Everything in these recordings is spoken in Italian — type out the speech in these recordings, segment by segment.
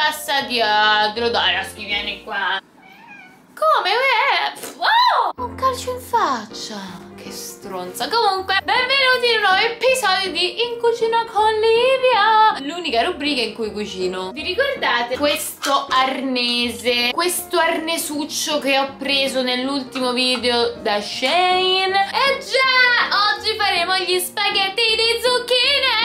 passati adro. Dai, Raschi, vieni qua. Come? Oh, un calcio in faccia. Che stronza. Comunque, benvenuti in un nuovo episodio di In Cucina con Livia, l'unica rubrica in cui cucino. Vi ricordate questo arnese, questo arnesuccio che ho preso nell'ultimo video da Shein? Eh già, oggi faremo gli spaghetti di zucchine.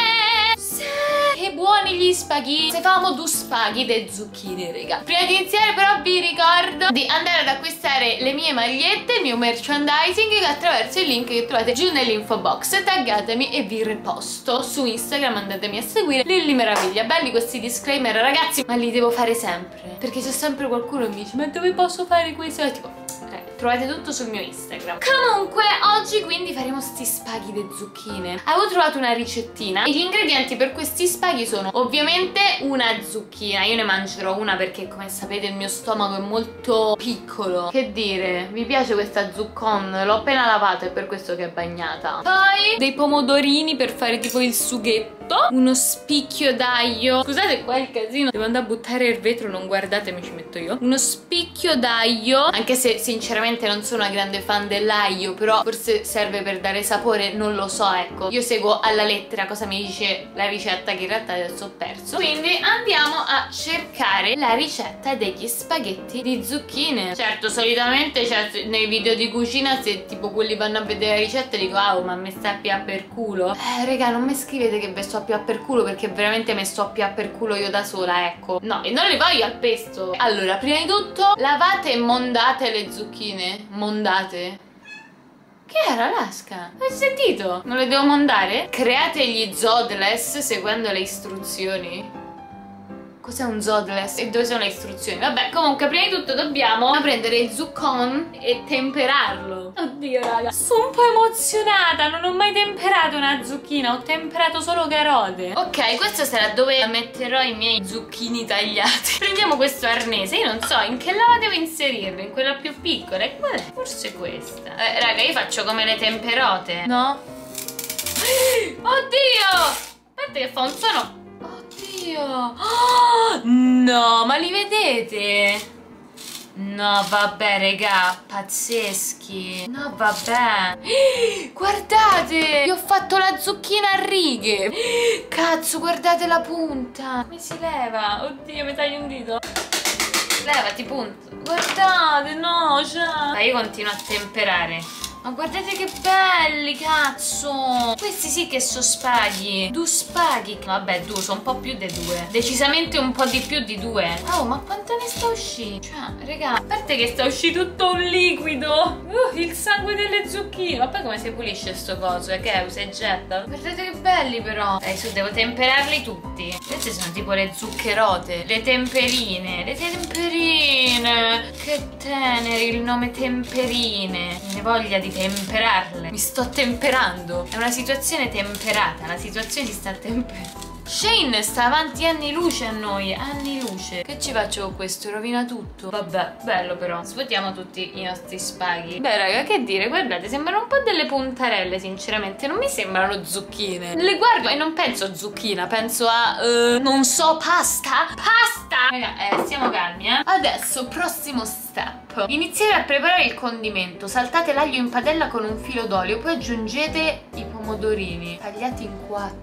Che buoni gli spaghetti. Se famo due spaghetti di zucchine, raga. Prima di iniziare però vi ricordo di andare ad acquistare le mie magliette, il mio merchandising, attraverso il link che trovate giù nell'info box. Taggatemi e vi reposto su Instagram, andatemi a seguire. Lilli Meraviglia. Belli questi disclaimer, ragazzi, ma li devo fare sempre, perché c'è sempre qualcuno che mi dice: ma dove posso fare questo? E tipo, trovate tutto sul mio Instagram. Comunque oggi quindi faremo sti spaghi di zucchine. Avevo trovato una ricettina e gli ingredienti per questi spaghi sono ovviamente una zucchina. Io ne mangerò una perché, come sapete, il mio stomaco è molto piccolo. Che dire, vi piace questa zuccon? L'ho appena lavata, è per questo che è bagnata. Poi dei pomodorini per fare tipo il sughetto, uno spicchio d'aglio. Scusate qua il casino, devo andare a buttare il vetro, non guardatemi, ci metto io. Uno spicchio d'aglio, anche se sinceramente non sono una grande fan dell'aglio, però forse serve per dare sapore, non lo so, ecco. Io seguo alla lettera cosa mi dice la ricetta, che in realtà adesso ho perso. Quindi andiamo a cercare la ricetta degli spaghetti di zucchine. Certo, solitamente, cioè, nei video di cucina, se tipo quelli vanno a vedere la ricetta, dico: ah, ma mi sta più per culo. Raga, non mi scrivete che vi sto più per culo, perché veramente mi sto più per culo io da sola, ecco. No, e non le voglio al pesto. Allora, prima di tutto lavate e mondate le zucchine. Mondate. Che era, Lasca? Hai sentito? Non le devo mondare? Create gli zodles seguendo le istruzioni. Cos'è un zodles? E dove sono le istruzioni? Vabbè, comunque prima di tutto dobbiamo prendere il zuccon e temperarlo. Oddio, raga, sono un po' emozionata. Non ho mai temperato una zucchina, ho temperato solo carote. Ok, questo sarà dove metterò i miei zucchini tagliati. Prendiamo questo arnese. Io non so in che lava devo inserirlo, in quella più piccola. E qual è? Forse questa. Raga, io faccio come le temperote. No? Oddio! Aspetta che fa un suono. Oh, no, ma li vedete? No, vabbè, raga, pazzeschi. No, vabbè. Guardate, io ho fatto la zucchina a righe. Cazzo, guardate la punta. Come si leva? Oddio, mi taglio un dito. Levati, punto. Guardate, no, cioè. Ma io continuo a temperare. Ma guardate che belli, cazzo. Questi sì che sono spaghi. Due spaghi. Vabbè, due, sono un po' più di due. Decisamente un po' di più di due. Oh, ma quanto ne sta uscendo? Cioè, raga, a parte che sta uscendo tutto un liquido. Il sangue delle zucchine. Ma poi come si pulisce sto coso? Che è? Usa e getta? Guardate che belli però. Dai, su, devo temperarli tutti. Queste sono tipo le zuccherote. Le temperine. Le temperine. Che teneri il nome temperine. Ne voglia di temperarle. Mi sto temperando. È una situazione temperata. La situazione si sta temperando. Shein sta avanti anni luce a noi. Anni luce. Che ci faccio con questo? Rovina tutto. Vabbè, bello però. Svuotiamo tutti i nostri spaghi. Beh, raga, che dire, guardate, sembrano un po' delle puntarelle, sinceramente. Non mi sembrano zucchine. Le guardo e non penso a zucchina, penso a non so, pasta. Pasta! Raga, stiamo calmi, eh. Adesso, prossimo step. Iniziate a preparare il condimento. Saltate l'aglio in padella con un filo d'olio, poi aggiungete i pomodorini tagliati in 4.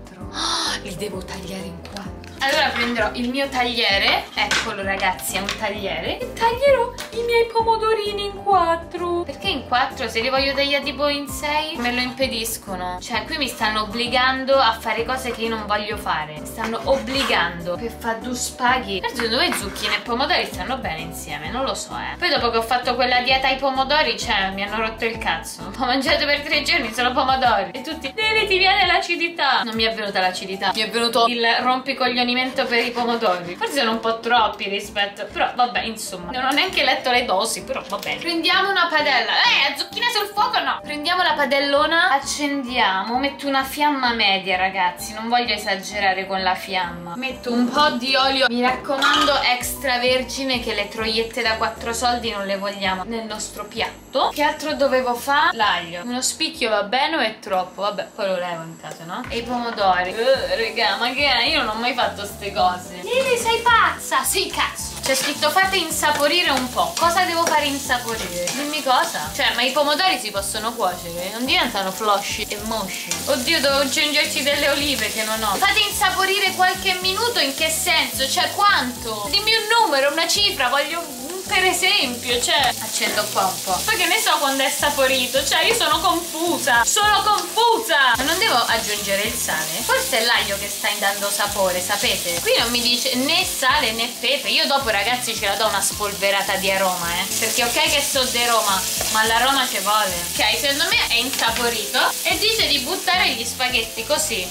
Li devo tagliare in 4. Allora prenderò il mio tagliere, eccolo ragazzi, è un tagliere, e taglierò i miei pomodorini in 4. Perché in 4? Se li voglio tagliare tipo in 6 me lo impediscono. Cioè qui mi stanno obbligando a fare cose che io non voglio fare. Mi stanno obbligando per fare due spaghi. Perché secondo me zucchine e pomodori stanno bene insieme, non lo so, Poi dopo che ho fatto quella dieta ai pomodori, cioè mi hanno rotto il cazzo. Ho mangiato per 3 giorni solo pomodori. E tutti, Lili, ti viene l'acidità. Non mi è venuta l'acidità, mi è venuto il rompicoglionimento per i pomodori. Forse sono un po' troppi rispetto, però vabbè, insomma, non ho neanche letto le dosi, però va bene. Prendiamo una padella. Zucchine sul fuoco no. Prendiamo la padellona, accendiamo, metto una fiamma media, ragazzi, non voglio esagerare con la fiamma. Metto un po' di olio, mi raccomando extravergine, che le troiette da 4 soldi non le vogliamo nel nostro piatto. Che altro dovevo fare? L'aglio. Uno spicchio va bene o è troppo? Vabbè, poi lo levo in casa, no? E i pomodori. Raga, ma che è? Io non ho mai fatto fatto ste cose? Lili, sei pazza? Sì, cazzo. C'è scritto fate insaporire un po'. Cosa devo fare insaporire? Dimmi cosa. Cioè, ma i pomodori si possono cuocere? Non diventano flosci e mosci? Oddio, devo aggiungerci delle olive che non ho. Fate insaporire qualche minuto, in che senso? Cioè, quanto? Dimmi un numero, una cifra, voglio... Per esempio, cioè, accendo qua un po'. Poi che ne so quando è saporito? Cioè, io sono confusa. Sono confusa. Ma non devo aggiungere il sale? Forse è l'aglio che sta dando sapore, sapete? Qui non mi dice né sale né pepe. Io dopo, ragazzi, ce la do una spolverata di aroma, perché ok che so di Roma, ma l'aroma ci vuole. Ok, secondo me è insaporito. E dice di buttare gli spaghetti così.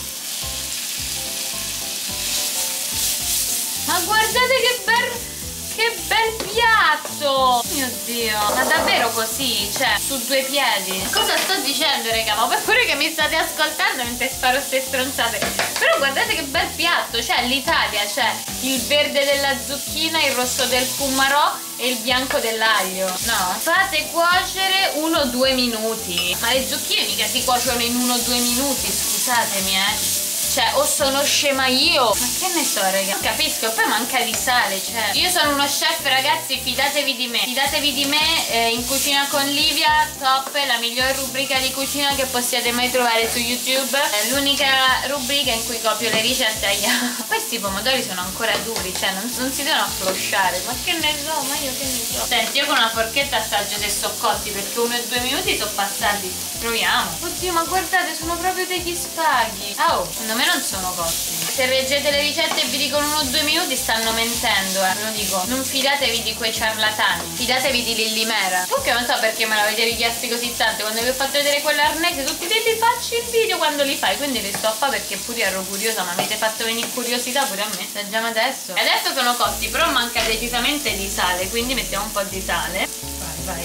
Ma guardate che bel piatto! Mio Dio, ma davvero così? Cioè, su due piedi? Cosa sto dicendo, raga? Ma pure che mi state ascoltando mentre sparo ste stronzate. Però guardate che bel piatto. Cioè, l'Italia c'è il verde della zucchina, il rosso del pumarò e il bianco dell'aglio. No, fate cuocere 1-2 minuti. Ma le zucchine mica si cuociono in 1-2 minuti, scusatemi, Cioè, o sono scema io. Ma che ne so, raga. Non capisco, poi manca di sale, cioè. Io sono uno chef, ragazzi, fidatevi di me. Fidatevi di me, in Cucina con Livia, top, la miglior rubrica di cucina che possiate mai trovare su YouTube. È l'unica rubrica in cui copio le ricette agli altri. Questi pomodori sono ancora duri, cioè, non si devono afflosciare. Ma che ne so, ma io che ne so. Senti, io con una forchetta assaggio se sono cotti, perché 1-2 minuti sono passati. Proviamo. Oddio, ma guardate, sono proprio degli spaghi. Oh, secondo me non sono cotti. Se leggete le ricette e vi dicono 1-2 minuti stanno mentendo, ve lo dico. Non fidatevi di quei ciarlatani, fidatevi di Lillimera. Comunque non so perché me l'avete richiesti così tanto. Quando vi ho fatto vedere quell'arnese tutti devi facci il video quando li fai. Quindi li sto a fare perché pure ero curiosa. Ma mi avete fatto venire curiosità pure a me. Assaggiamo adesso. E adesso sono cotti, però manca decisamente di sale, quindi mettiamo un po' di sale. Vai.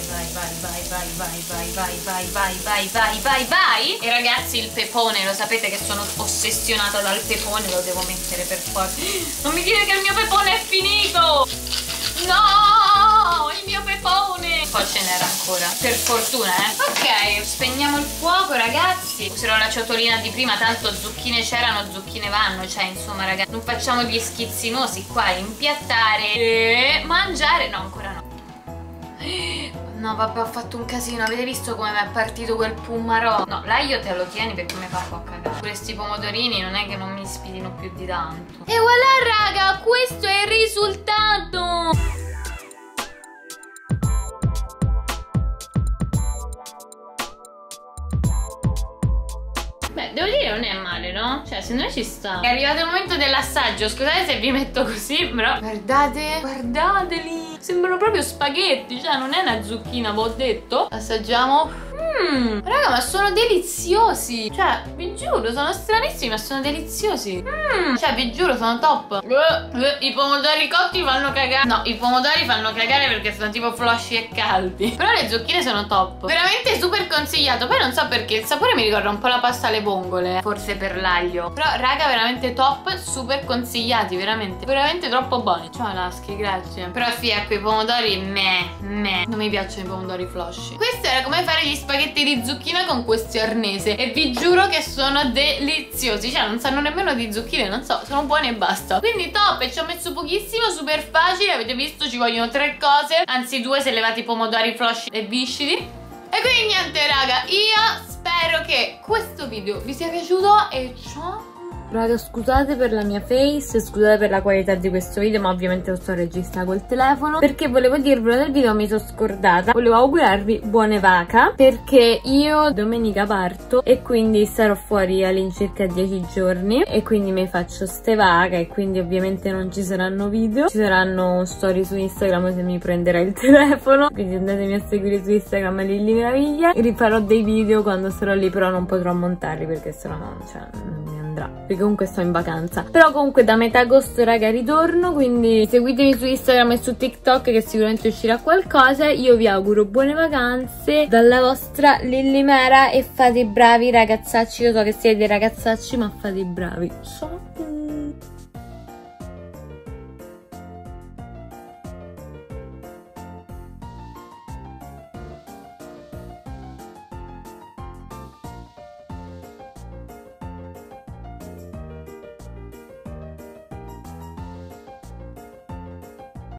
E ragazzi, il pepone, lo sapete che sono ossessionata dal pepone, lo devo mettere per forza. Non mi dire che il mio pepone è finito! No, il mio pepone! Poi ce n'era ancora, per fortuna, Ok, spegniamo il fuoco, ragazzi. Userò la ciotolina di prima, tanto zucchine c'erano, zucchine vanno. Cioè, insomma, ragazzi, non facciamo gli schizzinosi qua. Impiattare e mangiare. No, ancora no. No, vabbè, ho fatto un casino. Avete visto come mi è partito quel pumarò? No, l'aglio te lo tieni perché mi fa un po' cagare. Questi pomodorini non è che non mi ispirino più di tanto. E voilà, raga, questo è il risultato. Beh, devo dire non è male, no? Cioè, se noi ci sta. È arrivato il momento dell'assaggio. Scusate se vi metto così, però guardate, guardateli. Sembrano proprio spaghetti. Cioè, non è una zucchina, vi ho detto. Assaggiamo. Raga, ma sono deliziosi. Cioè, vi giuro, sono stranissimi, ma sono deliziosi. Cioè, vi giuro, sono top. I pomodori cotti fanno cagare. No, i pomodori fanno cagare perché sono tipo flosci e caldi. Però le zucchine sono top. Veramente super consigliato. Poi non so perché il sapore mi ricorda un po' la pasta alle vongole. Forse per l'aglio. Però, raga, veramente top. Super consigliati, veramente. Veramente troppo buoni. Ciao, Laschi, grazie. Però sì, ecco, i pomodori non mi piacciono i pomodori flosci. Questo era come fare gli spaghetti di zucchina con questo arnese. E vi giuro che sono deliziosi. Cioè, non sanno nemmeno di zucchine, non so, sono buoni e basta. Quindi top, e ci ho messo pochissimo, super facile. Avete visto, ci vogliono 3 cose. Anzi 2 se levate i pomodori flosci e viscidi. E quindi niente, raga, io spero che questo video vi sia piaciuto e ciao. Raga, scusate per la mia face, scusate per la qualità di questo video, ma ovviamente lo sto registrando col telefono, perché volevo dirvelo nel video, mi sono scordata. Volevo augurarvi buone vaca, perché io domenica parto e quindi sarò fuori all'incirca 10 giorni e quindi mi faccio ste vaca e quindi ovviamente non ci saranno video, ci saranno storie su Instagram se mi prenderà il telefono, quindi andatemi a seguire su Instagram Lilli Meraviglia. Rifarò dei video quando sarò lì, però non potrò montarli perché sennò non mi andrà, perché comunque sto in vacanza. Però comunque da metà agosto, raga, ritorno, quindi seguitemi su Instagram e su TikTok che sicuramente uscirà qualcosa. Io vi auguro buone vacanze dalla vostra Lillimera e fate i bravi ragazzacci. Io so che siete ragazzacci, ma fate i bravi. Ciao.